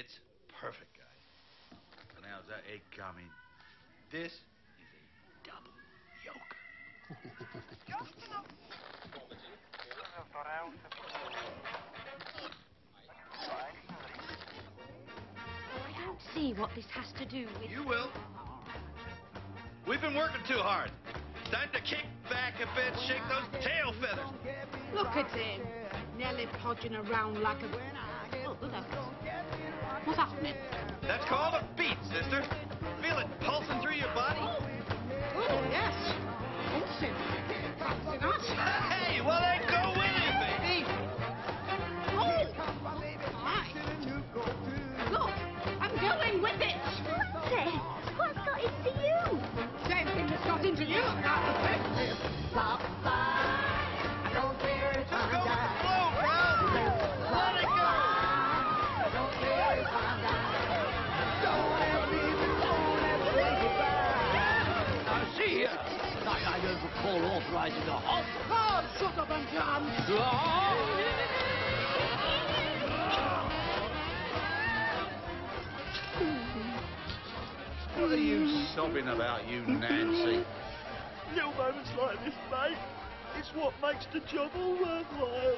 It's perfect, guys. So now, is that egg coming? This is a double yolker. I don't see what this has to do with... You will. We've been working too hard. Time to kick back a bit, shake those tail feathers. Look at him. Nearly podging around like a... Oh, look at that. What's happening? That's called a beat, sister. Feel it pulsing through your body? Oh, yes. Pulsing. Fancy that. Hey, well then go with it, baby. Oh, my. Look, I'm going with it. What's it? What's got into you? Same thing that's got into you. Just go with the flow, bro. Let it go. Now, see here. I don't recall authorizing a hop. Oh, shut up and dance. What are you sobbing about, you Nancy? Little moments like this, mate. It's what makes the job all worthwhile.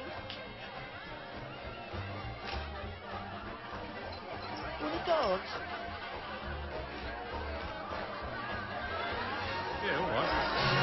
Want to dance? Yeah, all right.